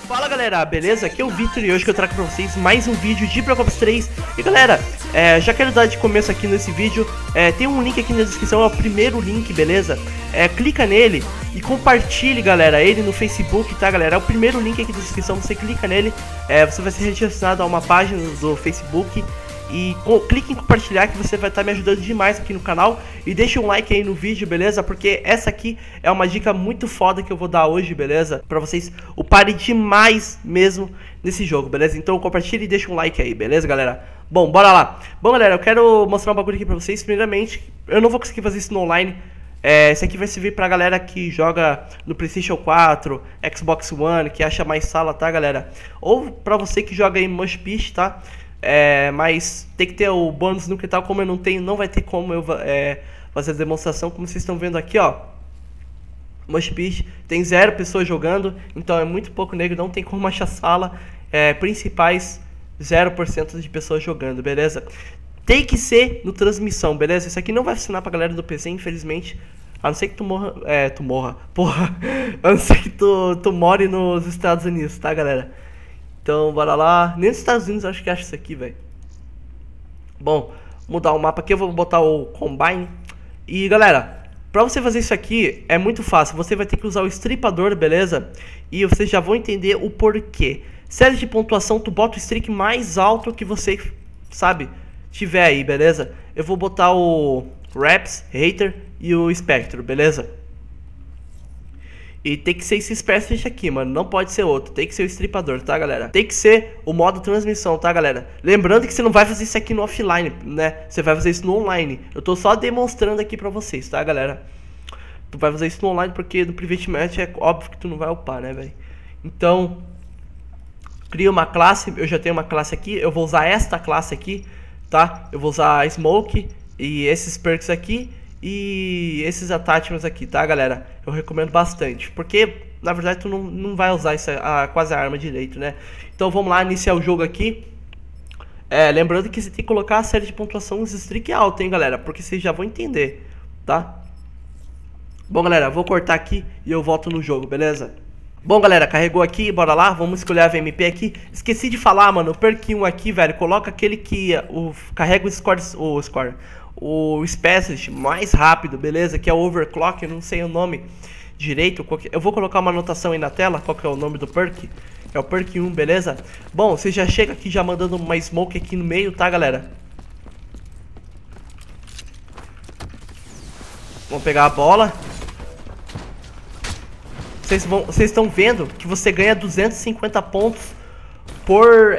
Fala galera, beleza? Aqui é o Victor e hoje que eu trago pra vocês mais um vídeo de Black Ops 3. E galera, já quero dar de começo aqui nesse vídeo, tem um link aqui na descrição, é o primeiro link, beleza? Clica nele e compartilhe, galera, ele no Facebook, tá galera? É o primeiro link aqui na descrição, você clica nele, você vai ser redirecionado a uma página do Facebook. E clique em compartilhar que você vai estar me ajudando demais aqui no canal. E deixa um like aí no vídeo, beleza? Porque essa aqui é uma dica muito foda que eu vou dar hoje, beleza? Pra vocês uparem demais mesmo nesse jogo, beleza? Então compartilhe e deixa um like aí, beleza, galera? Bom, bora lá. Bom, galera, eu quero mostrar um bagulho aqui pra vocês. Primeiramente, eu não vou conseguir fazer isso no online. Esse aqui vai servir pra galera que joga no PlayStation 4, Xbox One, que acha mais sala, tá, galera? Ou pra você que joga em Mosh Pit, tá? Mas tem que ter o bônus no que tal, como eu não tenho, não vai ter como eu fazer a demonstração, como vocês estão vendo aqui, ó. Mosh Pit tem 0 pessoas jogando, então é muito pouco negro, não tem como achar sala. Principais 0% de pessoas jogando, beleza? Tem que ser no transmissão, beleza? Isso aqui não vai funcionar pra galera do PC, infelizmente. A não ser que tu morra, porra. A não ser que tu more nos Estados Unidos, tá, galera? Então, bora lá. Nem nos Estados Unidos eu acho que acha isso aqui, velho. Bom, mudar o mapa aqui. Eu vou botar o Combine. E, galera, pra você fazer isso aqui é muito fácil. Você vai ter que usar o Stripador, beleza? E vocês já vão entender o porquê. Série de pontuação, tu bota o streak mais alto que você, sabe, tiver aí, beleza? Eu vou botar o Raps, Hater e o Spectre, beleza? E tem que ser esse Specialist aqui, mano. Não pode ser outro. Tem que ser o Stripador, tá, galera? Tem que ser o modo transmissão, tá, galera? Lembrando que você não vai fazer isso aqui no offline, né? Você vai fazer isso no online. Eu tô só demonstrando aqui pra vocês, tá, galera? Tu vai fazer isso no online porque no Private Match é óbvio que tu não vai upar, né, velho? Então, cria uma classe. Eu já tenho uma classe aqui. Eu vou usar esta classe aqui, tá? Eu vou usar Smoke e esses perks aqui. E esses attachments aqui, tá, galera? Eu recomendo bastante. Porque, na verdade, tu não vai usar isso, quase a arma direito, né? Então, vamos lá, iniciar o jogo aqui. Lembrando que você tem que colocar a série de pontuação streak alta, hein, galera? Porque vocês já vão entender, tá? Bom, galera, vou cortar aqui e eu volto no jogo, beleza? Bom, galera, carregou aqui, bora lá. Vamos escolher a VMP aqui. Esqueci de falar, mano, o perk 1 aqui, velho. Coloca aquele que carrega o Specialist mais rápido, beleza? Que é o Overclock, eu não sei o nome direito. Eu vou colocar uma anotação aí na tela, qual que é o nome do perk. É o perk 1, beleza? Bom, você já chega aqui já mandando uma smoke aqui no meio, tá, galera? Vamos pegar a bola. Vocês estão vendo que você ganha 250 pontos por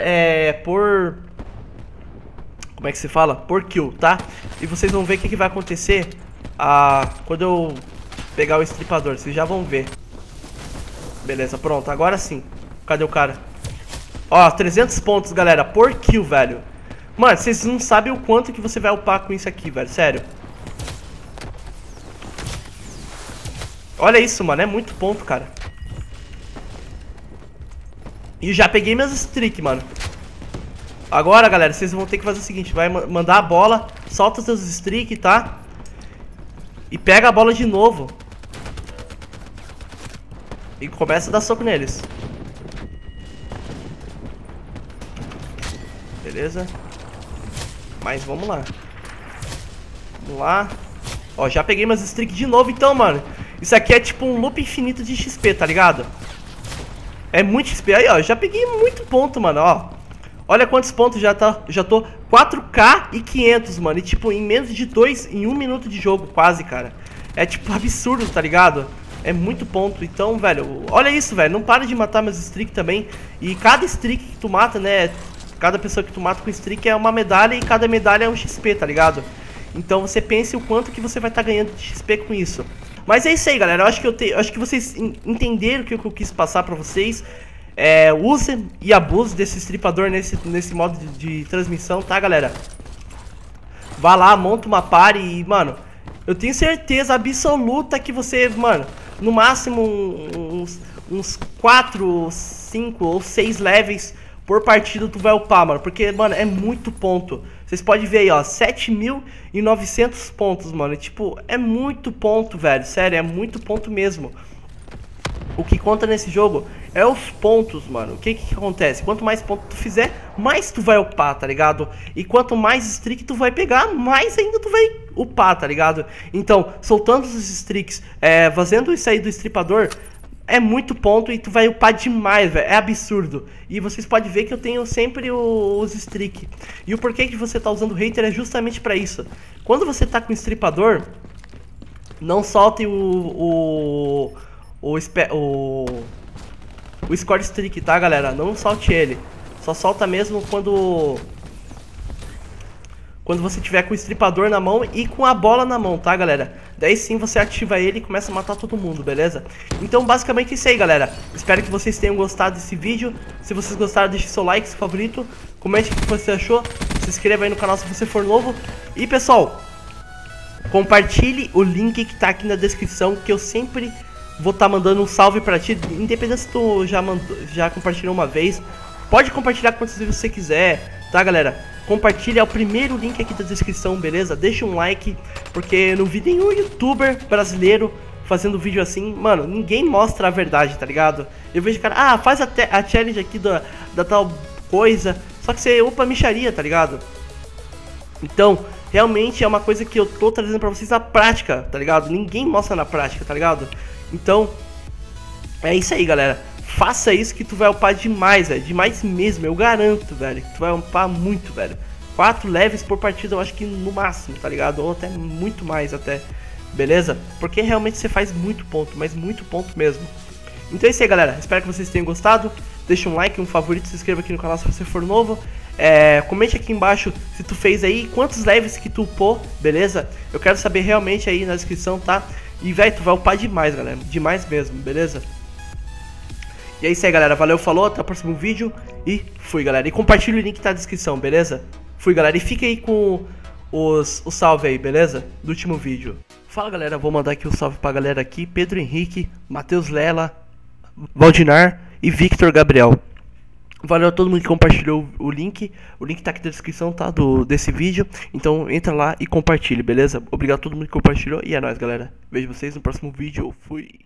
como é que se fala? Por kill, tá? E vocês vão ver o que vai acontecer quando eu pegar o Stripador. Vocês já vão ver. Beleza, pronto. Agora sim. Cadê o cara? Ó, 300 pontos, galera. Por kill, velho. Mano, vocês não sabem o quanto que você vai upar com isso aqui, velho. Sério. Olha isso, mano. É muito ponto, cara. E já peguei meus streak, mano. Agora, galera, vocês vão ter que fazer o seguinte. Vai mandar a bola, solta os seus streak, tá? E pega a bola de novo. E começa a dar soco neles. Beleza. Mas vamos lá. Vamos lá. Ó, já peguei meus streak de novo, então, mano. Isso aqui é tipo um loop infinito de XP, tá ligado? É muito XP. Aí, ó, já peguei muito ponto, mano, ó. Olha quantos pontos já tô 4K e 500, mano. E tipo, em menos de 1 minuto de jogo, quase, cara. É tipo absurdo, tá ligado? É muito ponto. Então, velho, olha isso, velho. Não para de matar meus streak também. E cada streak que tu mata, né? Cada pessoa que tu mata com streak é uma medalha. E cada medalha é um XP, tá ligado? Então você pense o quanto que você vai estar ganhando de XP com isso. Mas é isso aí, galera. Eu acho que vocês entenderam o que eu quis passar pra vocês. Use e abuse desse Stripador nesse modo de transmissão, tá, galera? Vá lá, monta uma party e, mano, eu tenho certeza absoluta que você, mano, no máximo uns 4, 5 ou 6 levels por partida tu vai upar, mano. Porque, mano, é muito ponto. Vocês podem ver aí, ó, 7.900 pontos, mano. E, tipo, é muito ponto, velho. Sério, é muito ponto mesmo. O que conta nesse jogo é os pontos, mano. O que acontece? Quanto mais pontos tu fizer, mais tu vai upar, tá ligado? E quanto mais streak tu vai pegar, mais ainda tu vai upar, tá ligado? Então, soltando os streaks, fazendo isso aí do estripador, é muito ponto e tu vai upar demais, velho. É absurdo. E vocês podem ver que eu tenho sempre os streaks. E o porquê que você tá usando o hater é justamente pra isso. Quando você tá com o estripador, não solte o score streak, tá, galera? Não solte ele. Só solta mesmo quando você tiver com o estripador na mão e com a bola na mão, tá, galera? Daí sim você ativa ele e começa a matar todo mundo, beleza? Então basicamente isso aí, galera. Espero que vocês tenham gostado desse vídeo. Se vocês gostaram, deixe seu like, seu favorito. Comente o que você achou. Se inscreva aí no canal se você for novo. E pessoal, compartilhe o link que tá aqui na descrição, que eu sempre vou estar mandando um salve pra ti. Independente se tu já compartilhou uma vez, pode compartilhar quantas vezes você quiser, tá, galera? Compartilha, é o primeiro link aqui da descrição, beleza? Deixa um like, porque eu não vi nenhum youtuber brasileiro fazendo vídeo assim. Mano, ninguém mostra a verdade, tá ligado? Eu vejo, cara, faz a challenge aqui da tal coisa, só que você upa micharia, tá ligado? Então, realmente é uma coisa que eu tô trazendo pra vocês na prática, tá ligado? Ninguém mostra na prática, tá ligado? Então, é isso aí, galera. Faça isso que tu vai upar demais, velho. Demais mesmo, eu garanto, velho. Que tu vai upar muito, velho. 4 levels por partida, eu acho que no máximo, tá ligado? Ou até muito mais, até. Beleza? Porque realmente você faz muito ponto, mas muito ponto mesmo. Então é isso aí, galera. Espero que vocês tenham gostado. Deixa um like, um favorito, se inscreva aqui no canal se você for novo. Comente aqui embaixo se tu fez aí, quantos levels que tu upou, beleza? Eu quero saber realmente aí na descrição, tá? E, velho, tu vai upar demais, galera. Demais mesmo, beleza? E é isso aí, galera. Valeu, falou, até o próximo vídeo. E fui, galera. E compartilha o link que tá na descrição, beleza? Fui, galera. E fica aí com o salve aí, beleza? Do último vídeo. Fala, galera. Vou mandar aqui o salve pra galera aqui. Pedro Henrique, Matheus Lela, Valdinar e Victor Gabriel. Valeu a todo mundo que compartilhou o link. O link tá aqui na descrição, tá? Desse vídeo. Então entra lá e compartilhe, beleza? Obrigado a todo mundo que compartilhou. E é nóis, galera. Vejo vocês no próximo vídeo. Fui.